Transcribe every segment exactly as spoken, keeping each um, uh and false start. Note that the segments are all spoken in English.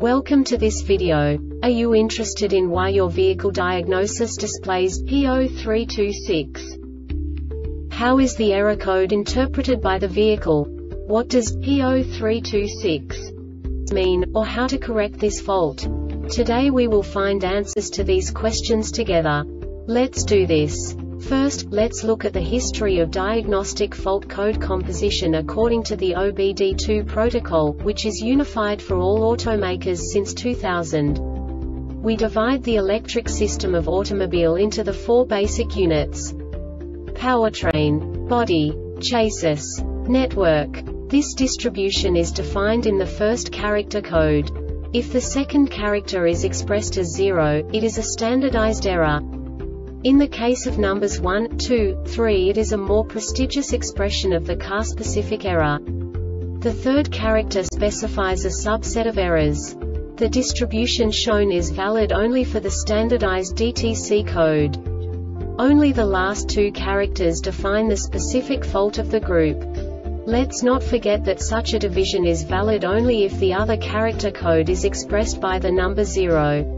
Welcome to this video. Are you interested in why your vehicle diagnosis displays P zero three two six? How is the error code interpreted by the vehicle? What does P zero three two six mean, or how to correct this fault? Today we will find answers to these questions together. Let's do this. First, let's look at the history of diagnostic fault code composition according to the O B D two protocol, which is unified for all automakers since two thousand. We divide the electric system of automobile into the four basic units: powertrain, body, chassis, network. This distribution is defined in the first character code. If the second character is expressed as zero, it is a standardized error. In the case of numbers one, two, three, it is a more prestigious expression of the car-specific error. The third character specifies a subset of errors. The distribution shown is valid only for the standardized D T C code. Only the last two characters define the specific fault of the group. Let's not forget that such a division is valid only if the other character code is expressed by the number zero.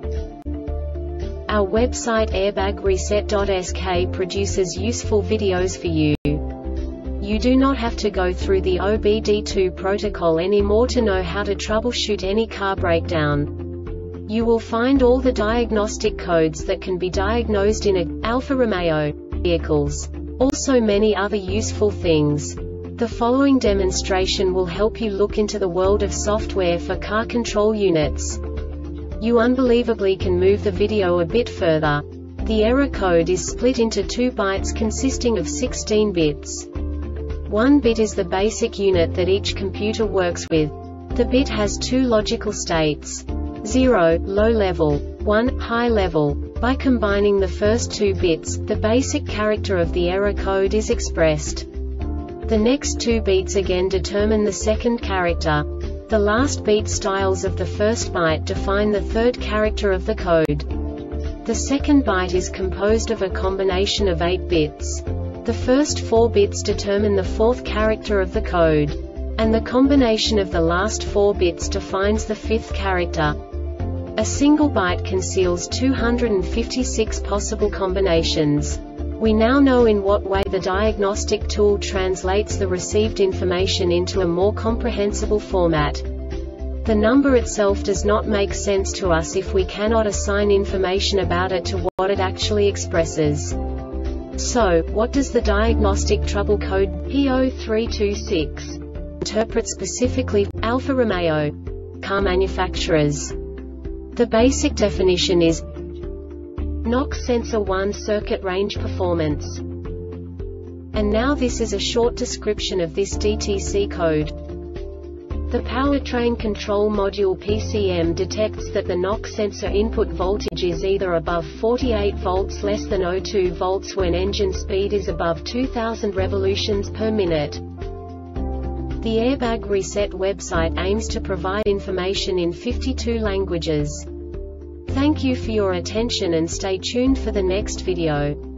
Our website airbag reset dot S K produces useful videos for you. You do not have to go through the O B D two protocol anymore to know how to troubleshoot any car breakdown. You will find all the diagnostic codes that can be diagnosed in a Alfa Romeo vehicles. Also many other useful things. The following demonstration will help you look into the world of software for car control units. You unbelievably can move the video a bit further. The error code is split into two bytes consisting of sixteen bits. One bit is the basic unit that each computer works with. The bit has two logical states: zero, low level, one, high level. By combining the first two bits, the basic character of the error code is expressed. The next two beats again determine the second character. The last beat styles of the first byte define the third character of the code. The second byte is composed of a combination of eight bits. The first four bits determine the fourth character of the code. And the combination of the last four bits defines the fifth character. A single byte conceals two hundred fifty-six possible combinations. We now know in what way the diagnostic tool translates the received information into a more comprehensible format. The number itself does not make sense to us if we cannot assign information about it to what it actually expresses. So, what does the diagnostic trouble code P zero three two six interpret specifically for Alfa Romeo car manufacturers? The basic definition is Knox Sensor one Circuit Range Performance. And now this is a short description of this D T C code. The Powertrain Control Module P C M detects that the Knox sensor input voltage is either above forty-eight volts less than zero point zero two volts when engine speed is above two thousand revolutions per minute. The Airbag Reset website aims to provide information in fifty-two languages. Thank you for your attention and stay tuned for the next video.